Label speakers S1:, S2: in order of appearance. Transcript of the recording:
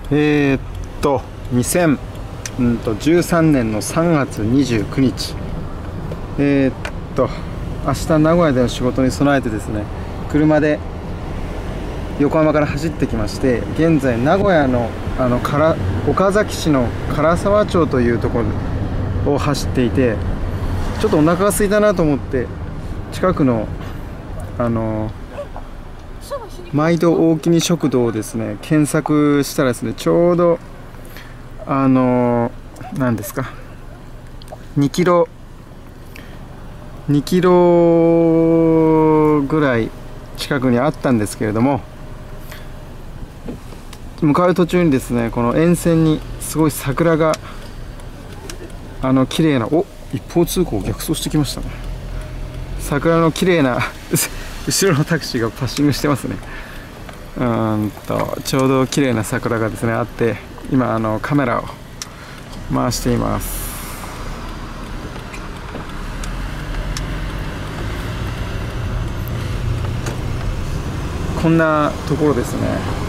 S1: 2013年の3月29日、明日名古屋での仕事に備えてですね、車で横浜から走ってきまして、現在名古屋の岡崎市の唐沢町というところを走っていて、ちょっとお腹が空いたなと思って近くの毎度大きに食堂をですね検索したらですね、ちょうど何ですか、2キロぐらい近くにあったんですけれども、向かう途中にですね、この沿線にすごい桜が綺麗な、一方通行逆走してきましたね。桜の綺麗な後ろのタクシーがパッシングしてますね。ちょうど綺麗な桜がですねあって、今カメラを回しています。こんなところですね。